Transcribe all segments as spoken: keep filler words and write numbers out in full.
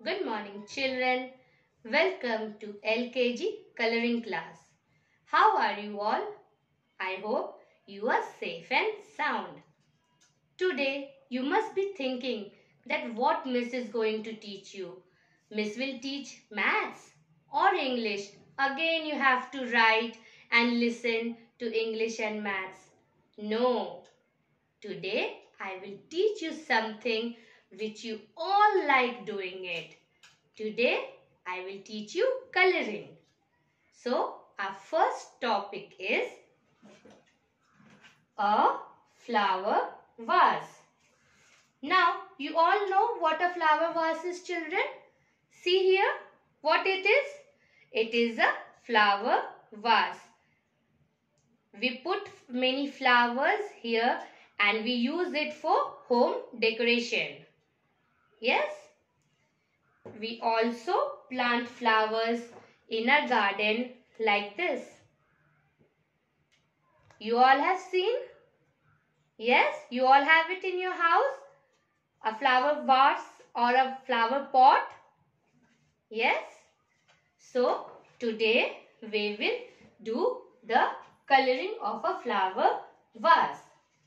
Good morning, children. Welcome to L K G coloring class. How are you all? I hope you are safe and sound. Today, you must be thinking that what Miss is going to teach you. Miss will teach maths or English. Again, you have to write and listen to English and maths. No. Today, I will teach you something which you all like doing it. Today, I will teach you coloring. So, our first topic is a flower vase. Now, you all know what a flower vase is, children. See here what it is. It is a flower vase. We put many flowers here and we use it for home decoration. Yes? We also plant flowers in our garden like this. You all have seen? Yes, you all have it in your house? A flower vase or a flower pot? Yes? So, today we will do the coloring of a flower vase.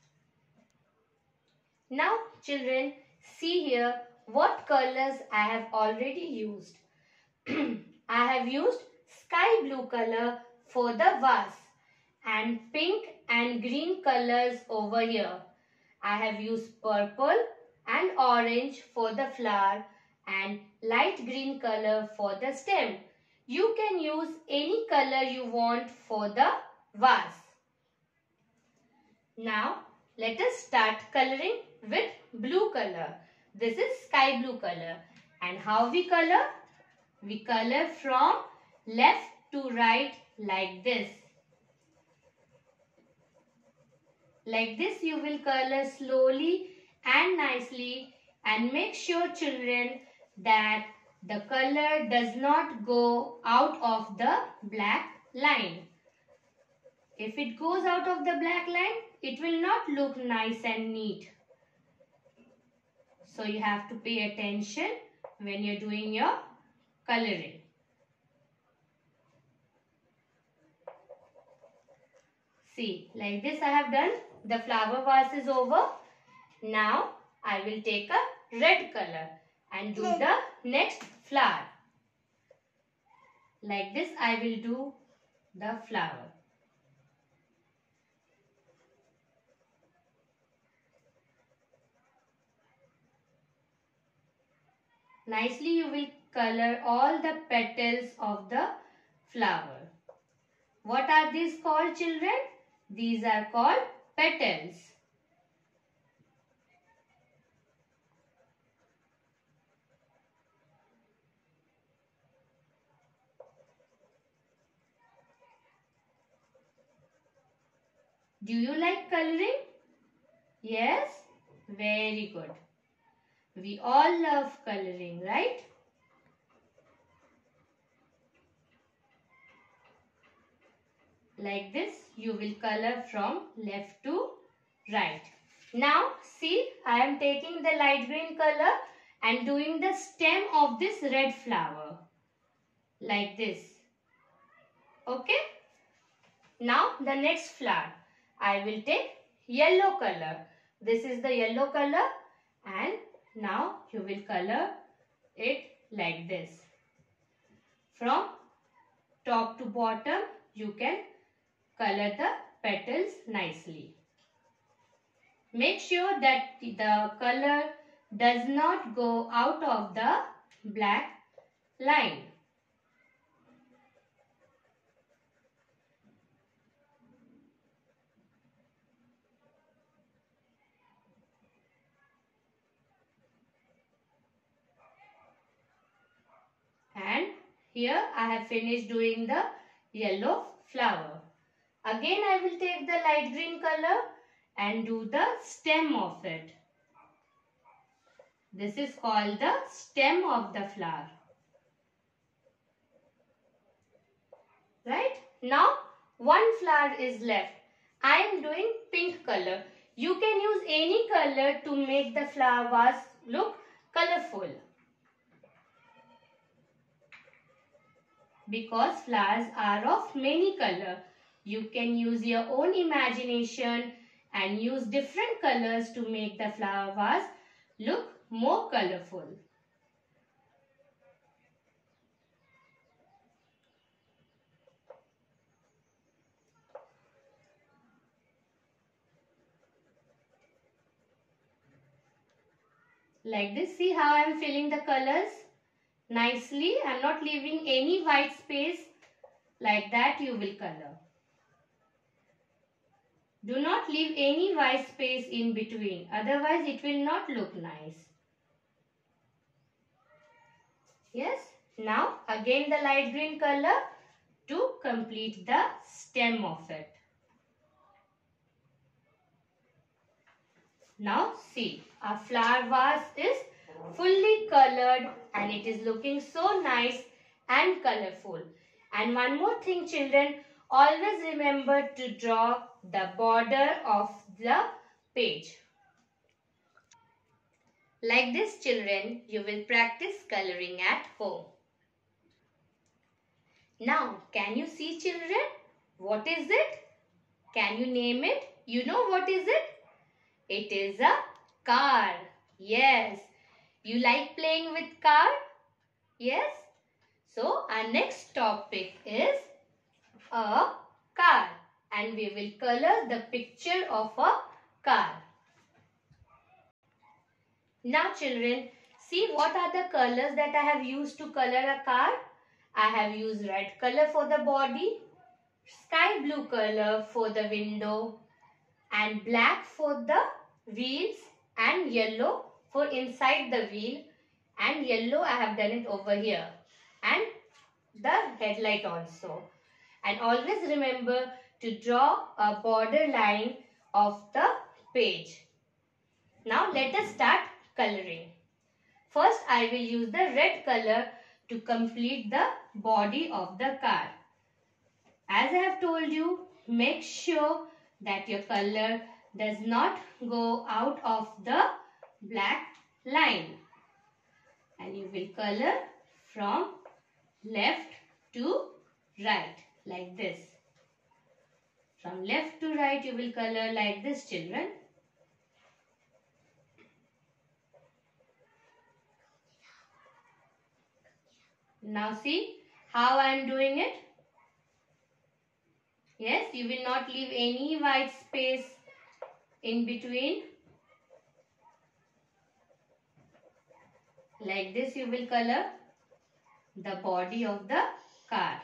Now, children, see here what colors I have already used. I have used sky blue color for the vase and pink and green colors over here. I have used purple and orange for the flower and light green color for the stem. You can use any color you want for the vase. Now, let us start coloring with blue color. This is sky blue color. And how we color? We color from left to right like this. Like this you will color slowly and nicely, and make sure, children, that the color does not go out of the black line. If it goes out of the black line, it will not look nice and neat. So you have to pay attention when you're doing your coloring. See, like this I have done. The flower vase is over. Now I will take a red color and do the next flower. Like this I will do the flower. Nicely you will color all the petals of the flower. What are these called, children? These are called petals. Do you like coloring? Yes? Very good. We all love coloring, right? Like this, you will color from left to right. Now, see, I am taking the light green color and doing the stem of this red flower. Like this. Okay? Now, the next flower. I will take yellow color. This is the yellow color, and now you will color it like this. From top to bottom, you can color the petals nicely. Make sure that the color does not go out of the black line. And here I have finished doing the yellow flower. Again I will take the light green color and do the stem of it. This is called the stem of the flower. Right? Now one flower is left. I am doing pink color. You can use any color to make the flower vase look colorful. because flowers are of many colors. You can use your own imagination and use different colors to make the flower vase look more colorful. Like this, see how I am filling the colors nicely. I am not leaving any white space. Like that you will color. Do not leave any white space in between, otherwise it will not look nice. Yes, now again the light green color to complete the stem of it. Now see, our flower vase is fully colored and it is looking so nice and colorful. And one more thing children, always remember to draw the border of the page. Like this children, you will practice coloring at home. Now, can you see children? What is it? Can you name it? You know what is it? It is a car. Yes. You like playing with car? Yes. So, our next topic is a car. And we will color the picture of a car. Now children, see what are the colors that I have used to color a car. I have used red color for the body, sky blue color for the window, and black for the wheels, and yellow for inside the wheel, and yellow I have done it over here, and the headlight also. And always remember to draw a border line of the page. Now let us start coloring. First I will use the red color to complete the body of the car. As I have told you, make sure that your color does not go out of the black line. And you will color from left to right like this. From left to right you will color like this children. Now see how I am doing it. Yes, you will not leave any white space in between. Like this you will color the body of the car.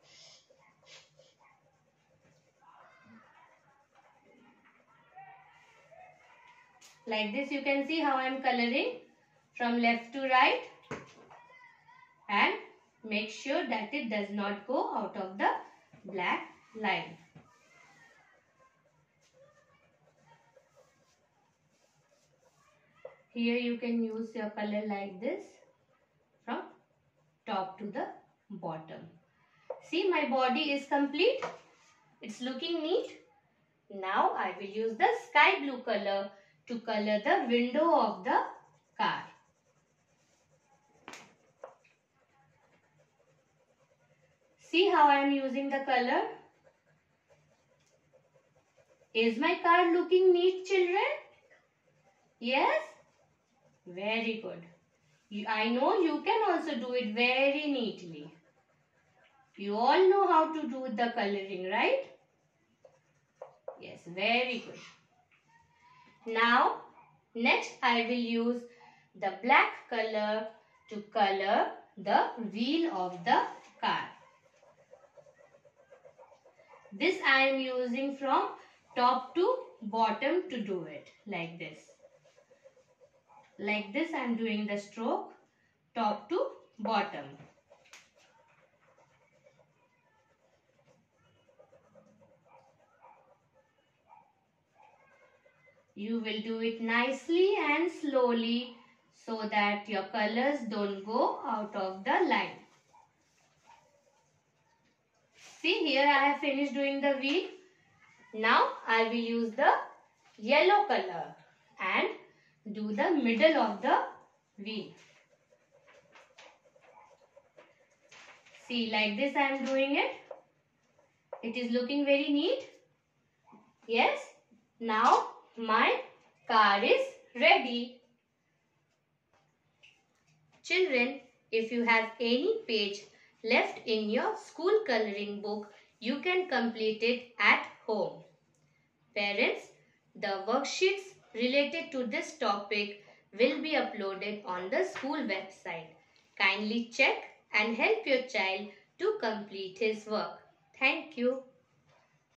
Like this you can see how I am coloring from left to right, and make sure that it does not go out of the black line. Here you can use your color like this from top to the bottom. See, my body is complete. It's looking neat. Now I will use the sky blue color to color the window of the car. See how I am using the color? Is my car looking neat, children? Yes? Very good. You, I know you can also do it very neatly. You all know how to do the coloring, right? Yes, very good. Now, next I will use the black color to color the wheel of the car. This I am using from top to bottom to do it like this. Like this I am doing the stroke top to bottom. You will do it nicely and slowly so that your colors don't go out of the line. See, here I have finished doing the wheel. Now I will use the yellow color and do the middle of the wheel. See, like this I am doing it. It is looking very neat. Yes. Now my car is ready. Children, if you have any page left in your school coloring book, you can complete it at home. Parents, the worksheets related to this topic will be uploaded on the school website. Kindly check and help your child to complete his work. Thank you.